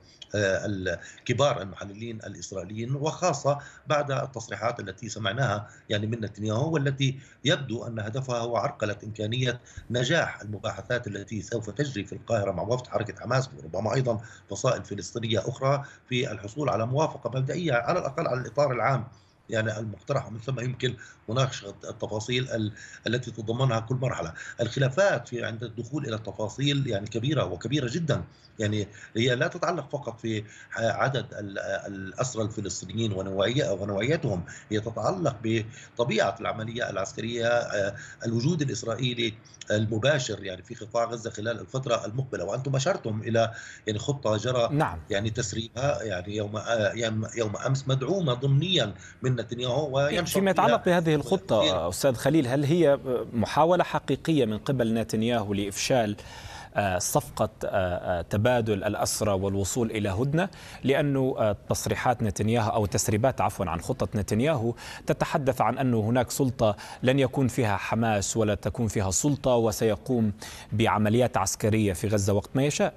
الكبار المحللين الإسرائيليين، وخاصة بعد التصريحات التي سمعناها يعني من نتنياهو والتي يبدو أن هدفها هو عرقلة إمكانية نجاح المباحثات التي سوف تجري في القاهرة مع وفد حركة حماس وربما أيضا فصائل فلسطينية أخرى في الحصول على موافقة مبدئية على الأقل على الإطار العام يعني المقترح، ومن ثم يمكن مناقشة التفاصيل التي تتضمنها كل مرحلة. الخلافات في عند الدخول إلى التفاصيل يعني كبيرة وكبيرة جدا، يعني هي لا تتعلق فقط في عدد الأسرى الفلسطينيين ونوعيتهم، هي تتعلق بطبيعة العملية العسكرية، الوجود الإسرائيلي المباشر يعني في قطاع غزة خلال الفترة المقبلة. وأنتم أشرتم إلى يعني خطة جرى
نعم.
يعني تسريبها يعني يوم يوم أمس مدعومة ضمنيا من نتنياهو وينشر.
فيما يتعلق بهذه الخطة أستاذ خليل، هل هي محاولة حقيقية من قبل نتنياهو لإفشال صفقة تبادل الأسرى والوصول إلى هدنة؟ لأنه تصريحات نتنياهو أو تسريبات عفوا عن خطة نتنياهو تتحدث عن أنه هناك سلطة لن يكون فيها حماس ولا تكون فيها سلطة وسيقوم بعمليات عسكرية في غزة وقت ما يشاء.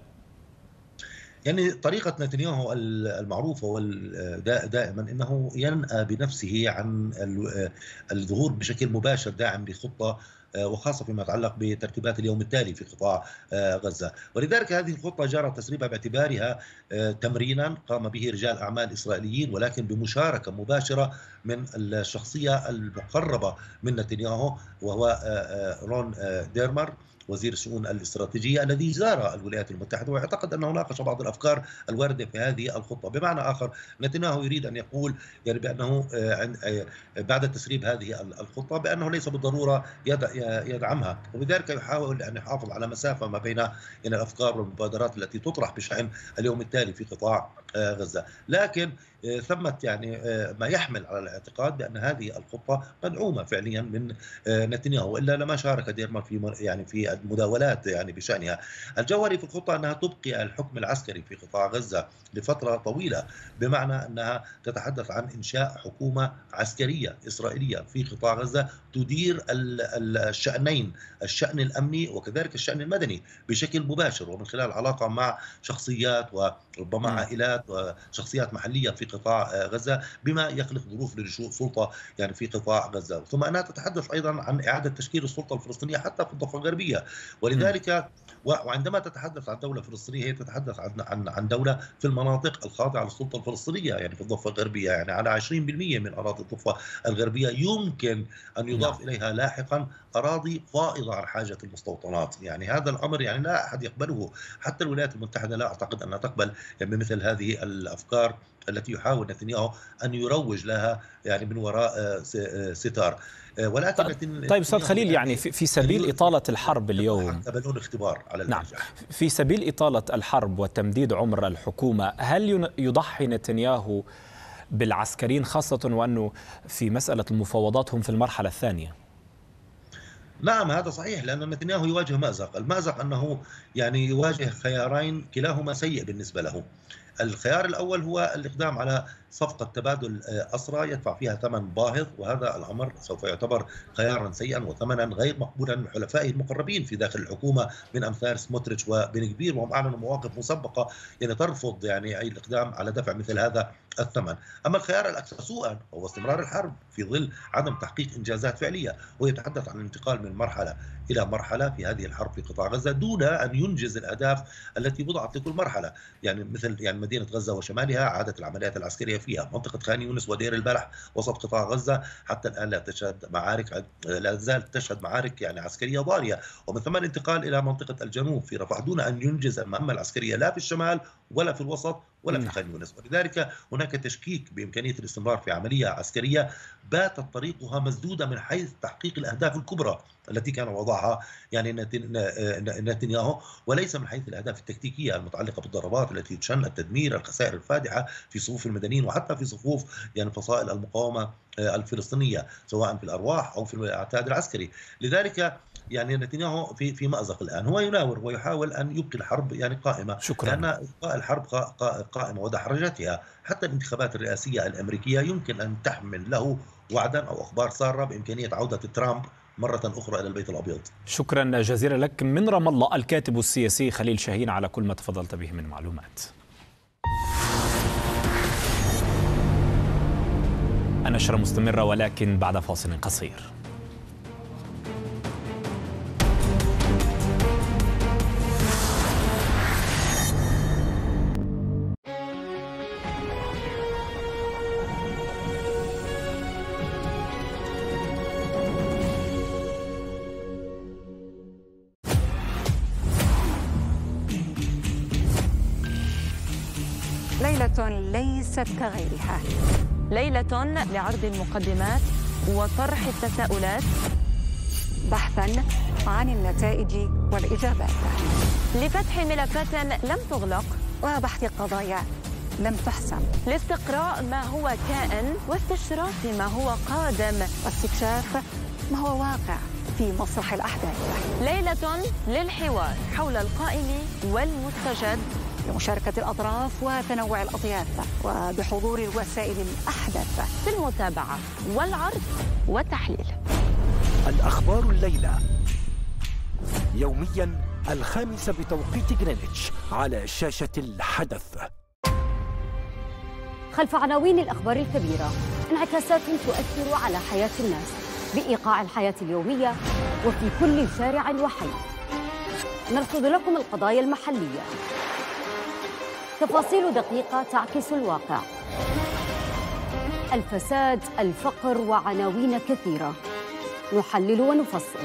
يعني طريقة نتنياهو المعروفة دائما أنه ينأى بنفسه عن الظهور بشكل مباشر داعم لخطة، وخاصة فيما يتعلق بترتيبات اليوم التالي في قطاع غزة. ولذلك هذه الخطة جرى تسريبها باعتبارها تمرينا قام به رجال أعمال إسرائيليين، ولكن بمشاركة مباشرة من الشخصية المقربة من نتنياهو وهو رون ديرمر وزير الشؤون الاستراتيجية الذي زار الولايات المتحدة ويعتقد أنه ناقش بعض الأفكار الواردة في هذه الخطة. بمعنى آخر نتنياهو يريد أن يقول يعني بأنه بعد تسريب هذه الخطة بأنه ليس بالضرورة يدعمها، وبذلك يحاول أن يحافظ على مسافة ما بين الأفكار والمبادرات التي تطرح بشأن اليوم التالي في قطاع غزة. لكن ثمة يعني ما يحمل على الاعتقاد بأن هذه الخطة مدعومة فعليا من نتنياهو، إلا لما شارك ديرمان في يعني في المداولات يعني بشأنها. الجوهري في الخطة أنها تبقي الحكم العسكري في قطاع غزة لفترة طويلة، بمعنى أنها تتحدث عن إنشاء حكومة عسكرية إسرائيلية في قطاع غزة تدير الشأنين، الشأن الأمني وكذلك الشأن المدني بشكل مباشر، ومن خلال علاقة مع شخصيات وربما عائلات وشخصيات محلية في قطاع غزة، بما يخلق ظروف لنشوء سلطة يعني في قطاع غزة. ثم أنها تتحدث أيضا عن إعادة تشكيل السلطة الفلسطينية حتى في الضفة الغربية، ولذلك وعندما تتحدث عن دولة فلسطينية هي تتحدث عن عن عن دولة في المناطق الخاضعة للسلطة الفلسطينية، يعني في الضفة الغربية، يعني على عشرين بالمئة من أراضي الضفة الغربية يمكن أن يضاف نعم. إليها لاحقا أراضي فائضة عن حاجة المستوطنات. يعني هذا الأمر يعني لا أحد يقبله، حتى الولايات المتحدة لا أعتقد أنها تقبل يعني مثل هذه الأفكار التي يحاول نتنياهو أن يروج لها يعني من وراء ستار. ولكن
طيب, طيب أستاذ خليل، يعني في, في سبيل إطالة الحرب اليوم
بدون اختبار على
نعم في سبيل إطالة الحرب وتمديد عمر الحكومة، هل يضحي نتنياهو بالعسكريين، خاصة وأنه في مسألة المفاوضات هم في المرحلة الثانية؟
نعم هذا صحيح، لأن نتنياهو يواجه مأزق. المأزق أنه يعني يواجه خيارين كلاهما سيء بالنسبة له. الخيار الأول هو الإقدام على صفقة تبادل أسرى يدفع فيها ثمن باهظ، وهذا الأمر سوف يعتبر خيارا سيئا وثمنا غير مقبولا من حلفائه المقربين في داخل الحكومة من أمثال سموتريتش وبن كبير، وهم أعلنوا مواقف مسبقة يعني ترفض يعني أي الإقدام على دفع مثل هذا الثمن. أما الخيار الأكثر سوءا هو استمرار الحرب في ظل عدم تحقيق إنجازات فعلية، ويتحدث عن الانتقال من مرحلة إلى مرحلة في هذه الحرب في قطاع غزة دون أن ينجز الأهداف التي وضعت لكل مرحلة، يعني مثل يعني مدينة غزة وشمالها، عادة العمليات العسكرية فيها، منطقة خان يونس ودير البلح وسط قطاع غزة حتى الآن لا تشهد معارك لا زالت تشهد معارك يعني عسكرية ضارية، ومن ثم الانتقال إلى منطقة الجنوب في رفح دون أن ينجز المهمة العسكرية لا في الشمال ولا في الوسط ولا في خان يونس. ولذلك هناك تشكيك بإمكانية الاستمرار في عملية عسكرية باتت طريقها مسدودة من حيث تحقيق الأهداف الكبرى التي كان وضعها يعني نتنياهو، وليس من حيث الأهداف التكتيكية المتعلقة بالضربات التي تشن التدمير، الخسائر الفادحة في صفوف المدنيين وحتى في صفوف يعني فصائل المقاومة الفلسطينية سواء في الأرواح أو في العتاد العسكري. لذلك يعني نتنياهو في في مأزق الآن، هو يناور ويحاول أن يبقي الحرب يعني قائمة،
شكرا.
لأن إبقاء الحرب قائمة ودحرجتها حتى الانتخابات الرئاسية الأمريكية يمكن أن تحمل له وعدا أو أخبار سارة بإمكانية عودة ترامب مرة أخرى إلى البيت الأبيض.
شكرا جزيلا لك من رام الله الكاتب السياسي خليل شاهين على كل ما تفضلت به من معلومات. النشرة مستمرة ولكن بعد فاصل قصير.
ليلة ليست كغيرها، ليلة لعرض المقدمات وطرح التساؤلات، بحثا عن النتائج والإجابات، لفتح ملفات لم تغلق وبحث قضايا لم تحسم، لاستقراء ما هو كائن واستشراف ما هو قادم، واستكشاف ما هو واقع في مسرح الأحداث. ليلة للحوار حول القائم والمستجد، لمشاركة الأطراف وتنوع الأطياف وبحضور الوسائل الأحدث في المتابعة والعرض والتحليل.
الأخبار الليلة يوميا الخامسة بتوقيت غرينتش على شاشة الحدث.
خلف عناوين الأخبار الكبيرة انعكاسات تؤثر على حياة الناس بإيقاع الحياة اليومية وفي كل شارع وحي. نرصد لكم القضايا المحلية، تفاصيل دقيقة تعكس الواقع، الفساد، الفقر وعناوين كثيرة. نحلل ونفصل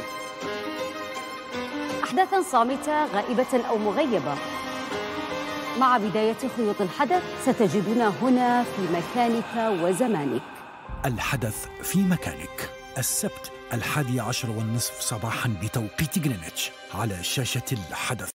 أحداثاً صامتة غائبة أو مغيبة. مع بداية خيوط الحدث ستجدنا هنا في مكانك وزمانك.
الحدث في مكانك، السبت الحادي عشر والنصف صباحاً بتوقيت غرينتش على شاشة الحدث.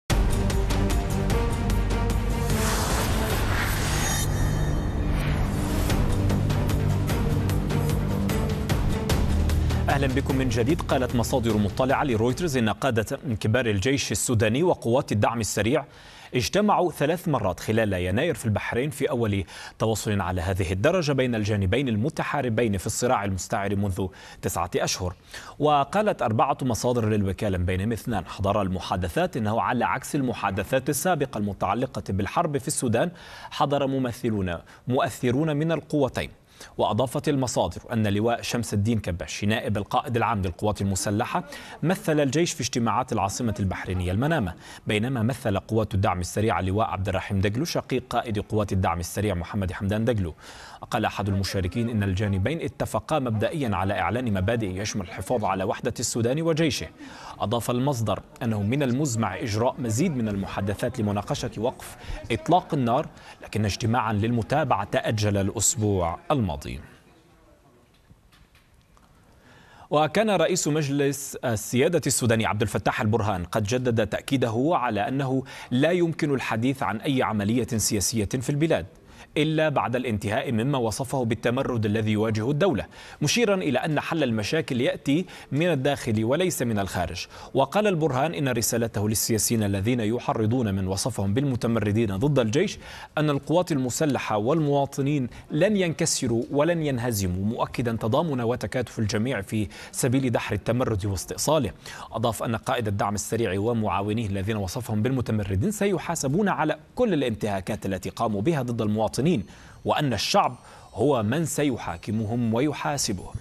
أهلا أهلا بكم من جديد. قالت مصادر مطلعة لرويترز إن قادة من كبار الجيش السوداني وقوات الدعم السريع اجتمعوا ثلاث مرات خلال يناير في البحرين في أول تواصل على هذه الدرجة بين الجانبين المتحاربين في الصراع المستعر منذ تسعة أشهر. وقالت أربعة مصادر للوكالة بينهم اثنان حضر المحادثات إنه على عكس المحادثات السابقة المتعلقة بالحرب في السودان حضر ممثلون مؤثرون من القوتين. وأضافت المصادر أن لواء شمس الدين كباشي نائب القائد العام للقوات المسلحة مثل الجيش في اجتماعات العاصمة البحرينية المنامة، بينما مثل قوات الدعم السريع لواء عبد الرحيم دقلو شقيق قائد قوات الدعم السريع محمد حمدان دقلو. قال أحد المشاركين إن الجانبين اتفقا مبدئيا على إعلان مبادئ يشمل الحفاظ على وحدة السودان وجيشه. أضاف المصدر أنه من المزمع إجراء مزيد من المحادثات لمناقشة وقف إطلاق النار، لكن اجتماعا للمتابعة تأجل الأسبوع الماضي. وكان رئيس مجلس السيادة السوداني عبد الفتاح البرهان قد جدد تأكيده على أنه لا يمكن الحديث عن أي عملية سياسية في البلاد إلا بعد الانتهاء مما وصفه بالتمرد الذي يواجه الدولة، مشيرا إلى أن حل المشاكل يأتي من الداخل وليس من الخارج. وقال البرهان إن رسالته للسياسيين الذين يحرضون من وصفهم بالمتمردين ضد الجيش أن القوات المسلحة والمواطنين لن ينكسروا ولن ينهزموا، مؤكدا تضامن وتكاتف الجميع في سبيل دحر التمرد واستئصاله. أضاف أن قائد الدعم السريع ومعاونيه الذين وصفهم بالمتمردين سيحاسبون على كل الانتهاكات التي قاموا بها ضد المواطنين، وأن الشعب هو من سيحاكمهم ويحاسبهم.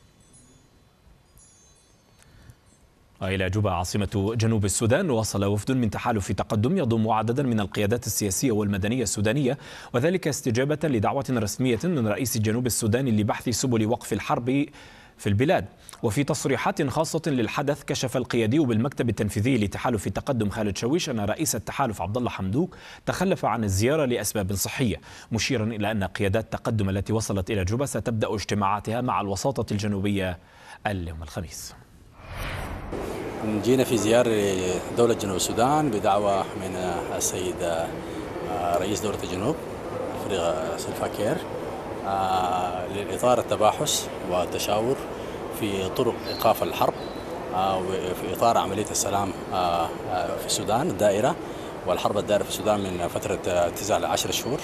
إلى جوبا عاصمة جنوب السودان وصل وفد من تحالف تقدم يضم عددا من القيادات السياسية والمدنية السودانية، وذلك استجابة لدعوة رسمية من رئيس جنوب السودان لبحث سبل وقف الحرب في البلاد. وفي تصريحات خاصة للحدث كشف القيادي بالمكتب التنفيذي لتحالف التقدم خالد شويش أن رئيس التحالف عبد الله حمدوك تخلف عن الزيارة لأسباب صحية، مشيرا إلى أن قيادات التقدم التي وصلت إلى جوبا ستبدأ اجتماعاتها مع الوساطة الجنوبية اليوم الخميس.
جينا في زيارة دولة جنوب السودان بدعوة من السيد رئيس دولة الجنوب الفريق سلفاكير للإطار التباحث والتشاور في طرق إيقاف الحرب وفي إطار عملية السلام في السودان الدائرة والحرب الدائرة في السودان من فترة تسعة إلى عشرة شهور.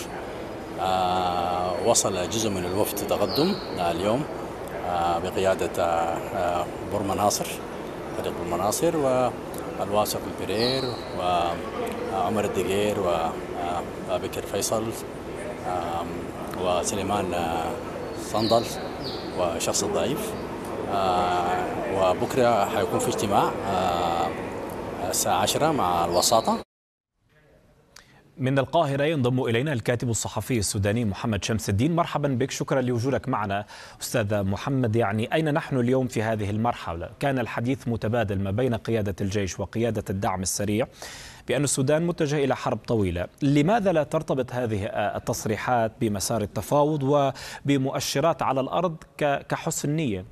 وصل جزء من الوفد تقدم اليوم بقيادة برما ناصر فريق برما ناصر والواثق البرير وعمر الدقير وبكر فيصل وسليمان صندل وشخص الضعيف. وبكرة حيكون في اجتماع الساعة عشرة مع الوساطة.
من القاهرة ينضم إلينا الكاتب الصحفي السوداني محمد شمس الدين. مرحبا بك، شكرا لوجودك معنا أستاذ محمد. يعني أين نحن اليوم في هذه المرحلة؟ كان الحديث متبادل ما بين قيادة الجيش وقيادة الدعم السريع بأن السودان متجه إلى حرب طويلة. لماذا لا ترتبط هذه التصريحات بمسار التفاوض وبمؤشرات على الأرض كحسن نية؟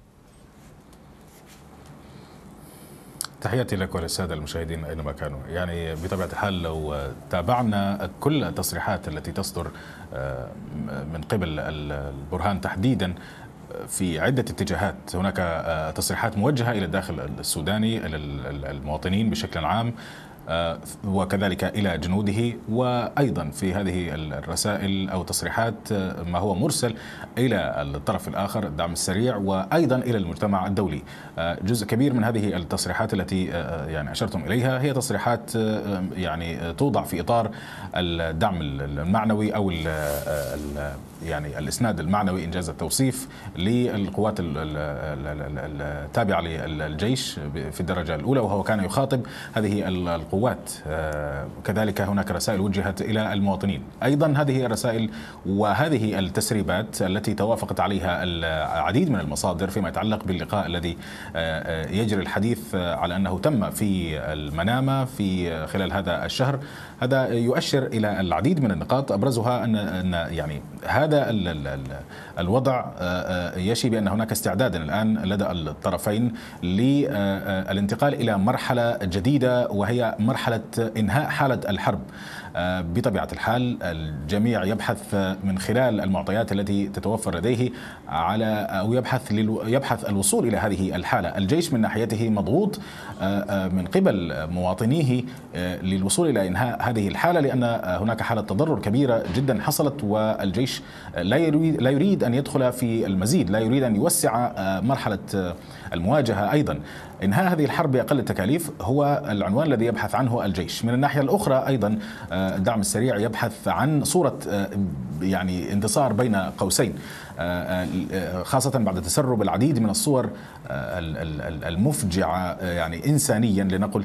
تحياتي لك وللسادة المشاهدين أينما كانوا. يعني بطبيعة الحال لو تابعنا كل التصريحات التي تصدر من قبل البرهان تحديدا في عدة اتجاهات، هناك تصريحات موجهة إلى الداخل السوداني، إلى المواطنين بشكل عام، وكذلك إلى جنوده، وأيضا في هذه الرسائل أو تصريحات ما هو مرسل إلى الطرف الآخر الدعم السريع وأيضا إلى المجتمع الدولي. جزء كبير من هذه التصريحات التي يعني أشرتم إليها هي تصريحات يعني توضع في إطار الدعم المعنوي أو يعني الإسناد المعنوي إنجاز التوصيف للقوات التابعة للجيش في الدرجة الأولى، وهو كان يخاطب هذه القوات. كذلك هناك رسائل وجهت إلى المواطنين. أيضا هذه الرسائل وهذه التسريبات التي توافقت عليها العديد من المصادر فيما يتعلق باللقاء الذي يجري الحديث على أنه تم في المنامة في خلال هذا الشهر، هذا يؤشر إلى العديد من النقاط، أبرزها أن يعني هذا الوضع يشي بأن هناك استعدادا الآن لدى الطرفين للانتقال إلى مرحلة جديدة وهي مرحلة إنهاء حالة الحرب بطبيعة الحال الجميع يبحث من خلال المعطيات التي تتوفر لديه على أو يبحث يبحث الوصول إلى هذه الحالة. الجيش من ناحيته مضغوط من قبل مواطنيه للوصول إلى إنهاء هذه الحالة، لأن هناك حالة تضرر كبيرة جدا حصلت، والجيش لا يريد لا يريد أن يدخل في المزيد، لا يريد أن يوسع مرحلة المواجهة. أيضا إنهاء هذه الحرب بأقل التكاليف هو العنوان الذي يبحث عنه الجيش. من الناحية الأخرى أيضا الدعم السريع يبحث عن صورة يعني انتصار بين قوسين، خاصة بعد تسرب العديد من الصور المفجعة يعني إنسانيا لنقل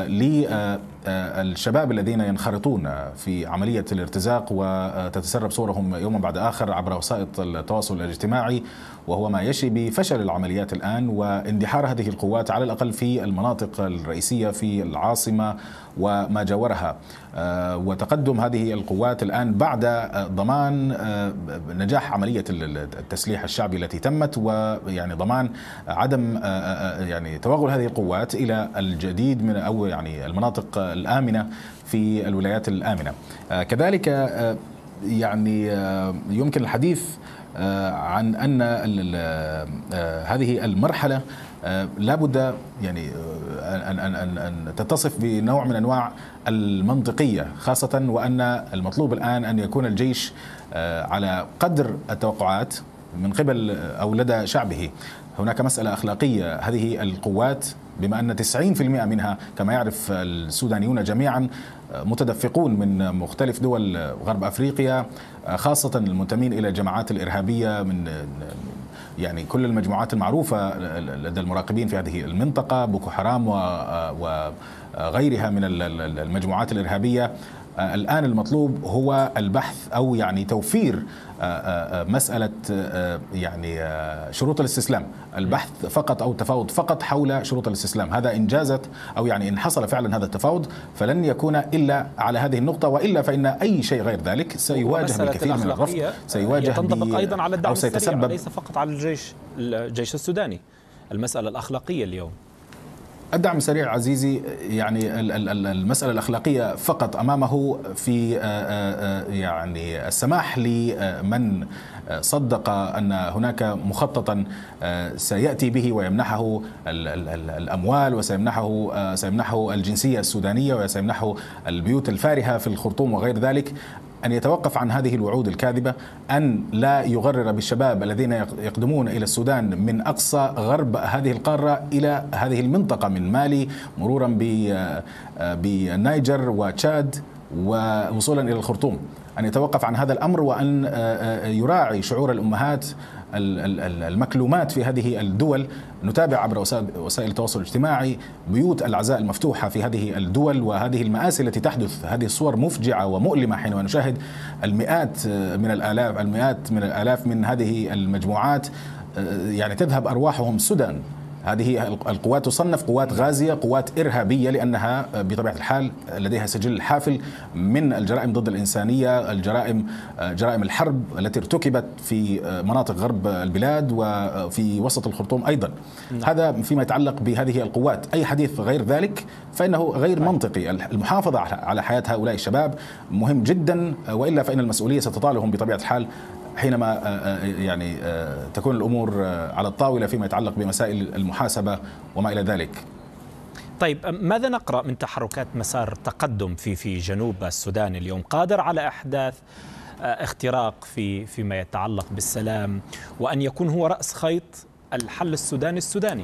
للشباب الذين ينخرطون في عملية الارتزاق وتتسرب صورهم يوما بعد آخر عبر وسائط التواصل الاجتماعي، وهو ما يشي بفشل العمليات الآن واندحار هذه القوات على الأقل في المناطق الرئيسية في العاصمة وما جاورها، وتقدم هذه القوات الآن بعد ضمان نجاح عملية التسليح الشعبي التي تمت، ويعني ضمان عدم يعني توغل هذه القوات إلى الجديد من أو يعني المناطق الآمنة في الولايات الآمنة. كذلك يعني يمكن الحديث عن أن هذه المرحلة لا بد يعني أن أن أن أن تتصف بنوع من أنواع المنطقية، خاصة وأن المطلوب الآن أن يكون الجيش على قدر التوقعات من قبل أو لدى شعبه. هناك مسألة أخلاقية، هذه القوات بما أن تسعين بالمئة منها كما يعرف السودانيون جميعا متدفقون من مختلف دول غرب أفريقيا، خاصة المنتمين إلى الجماعات الإرهابية من يعني كل المجموعات المعروفة لدى المراقبين في هذه المنطقة، بوكو حرام وغيرها من المجموعات الإرهابية. الآن المطلوب هو البحث أو يعني توفير مسألة يعني شروط الاستسلام، البحث فقط أو التفاوض فقط حول شروط الاستسلام. هذا إن جازت أو يعني إن حصل فعلا هذا التفاوض فلن يكون إلا على هذه النقطة، وإلا فإن أي شيء غير ذلك سيواجه بالكثير من الرفض، سيواجه
تنطبق أيضا على الدعم السريع
سيتسبب
ليس فقط على الجيش الجيش السوداني. المسألة الأخلاقية اليوم،
الدعم السريع عزيزي يعني المسألة الأخلاقية فقط أمامه في يعني السماح لمن صدق أن هناك مخططا سيأتي به ويمنحه الأموال وسيمنحه سيمنحه الجنسية السودانية وسيمنحه البيوت الفارهة في الخرطوم وغير ذلك، أن يتوقف عن هذه الوعود الكاذبة، أن لا يغرر بالشباب الذين يقدمون إلى السودان من أقصى غرب هذه القارة إلى هذه المنطقة من مالي مرورا بالنيجر وتشاد ووصولا إلى الخرطوم، أن يتوقف عن هذا الأمر، وأن يراعي شعور الأمهات المكلومات في هذه الدول. نتابع عبر وسائل التواصل الاجتماعي بيوت العزاء المفتوحة في هذه الدول وهذه المآسي التي تحدث، هذه الصور مفجعة ومؤلمة حينما نشاهد المئات من الآلاف المئات من الآلاف من هذه المجموعات يعني تذهب أرواحهم السودان. هذه القوات تصنف قوات غازية، قوات إرهابية، لأنها بطبيعة الحال لديها سجل حافل من الجرائم ضد الإنسانية، الجرائم جرائم الحرب التي ارتكبت في مناطق غرب البلاد وفي وسط الخرطوم أيضا. نعم. هذا فيما يتعلق بهذه القوات. أي حديث غير ذلك فإنه غير منطقي. المحافظة على حياة هؤلاء الشباب مهم جدا، وإلا فإن المسؤولية ستطالهم بطبيعة الحال حينما يعني تكون الأمور على الطاولة فيما يتعلق بمسائل المحاسبة وما إلى ذلك.
طيب، ماذا نقرأ من تحركات مسار تقدم في في جنوب السودان اليوم، قادر على إحداث اختراق في فيما يتعلق بالسلام وأن يكون هو رأس خيط الحل السوداني السوداني؟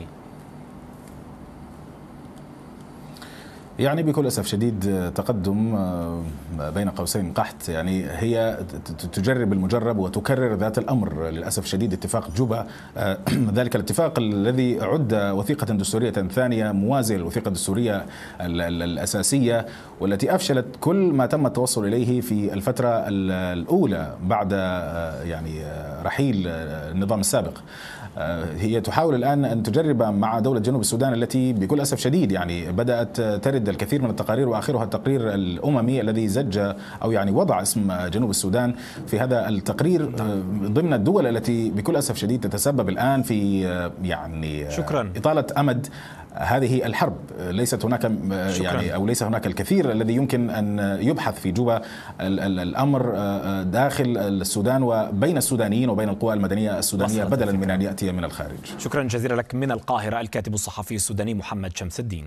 يعني بكل أسف شديد تقدم بين قوسين قحط، يعني هي تجرب المجرب وتكرر ذات الأمر. للأسف شديد اتفاق جوبا، ذلك الاتفاق الذي عد وثيقة دستورية ثانية موازية للوثيقة الدستورية الأساسية، والتي أفشلت كل ما تم التوصل إليه في الفترة الأولى بعد يعني رحيل النظام السابق. هي تحاول الآن أن تجرب مع دولة جنوب السودان التي بكل أسف شديد يعني بدأت ترد الكثير من التقارير، وآخرها التقرير الأممي الذي زج أو يعني وضع اسم جنوب السودان في هذا التقرير ضمن الدول التي بكل أسف شديد تتسبب الآن في يعني
شكرا.
إطالة أمد هذه الحرب. ليست هناك يعني أو ليس هناك الكثير الذي يمكن أن يبحث في جوبا. الأمر داخل السودان وبين السودانيين وبين القوى المدنية السودانية بدلا من أن يأتي من الخارج.
شكرا جزيلا لك من القاهرة الكاتب الصحفي السوداني محمد شمس الدين.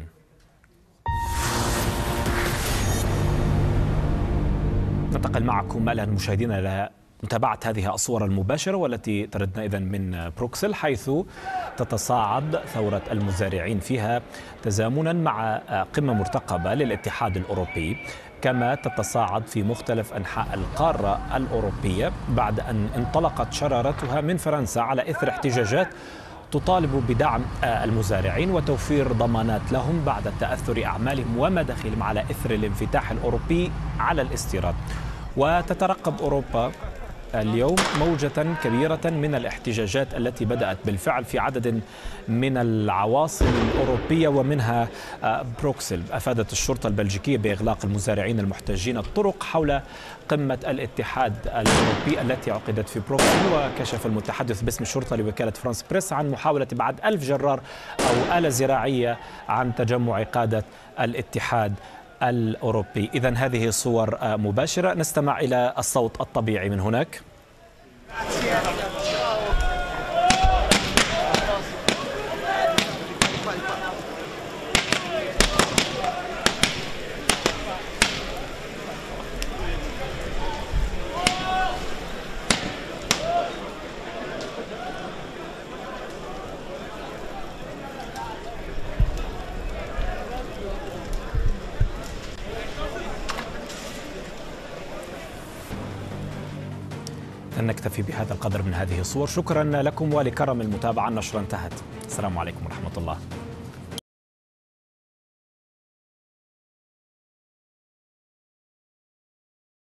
ننتقل معكم الآن مشاهدينا إلى متابعة هذه الصور المباشرة والتي تردنا إذن من بروكسل، حيث تتصاعد ثورة المزارعين فيها تزامنا مع قمة مرتقبة للاتحاد الأوروبي، كما تتصاعد في مختلف أنحاء القارة الأوروبية بعد أن انطلقت شرارتها من فرنسا على إثر احتجاجات تطالب بدعم المزارعين وتوفير ضمانات لهم بعد تأثر أعمالهم ومداخلهم على إثر الانفتاح الأوروبي على الاستيراد. وتترقب أوروبا اليوم موجة كبيرة من الاحتجاجات التي بدأت بالفعل في عدد من العواصم الأوروبية ومنها بروكسل. أفادت الشرطة البلجيكية بإغلاق المزارعين المحتجين الطرق حول قمة الاتحاد الأوروبي التي عقدت في بروكسل. وكشف المتحدث باسم الشرطة لوكالة فرانس بريس عن محاولة إبعاد ألف جرار أو آلة زراعية عن تجمع قادة الاتحاد الأوروبي. إذن هذه صور مباشرة، نستمع إلى الصوت الطبيعي من هناك. نكتفي بهذا القدر من هذه الصور. شكرا لكم ولكرم المتابعة. النشرة انتهت. السلام عليكم ورحمة الله.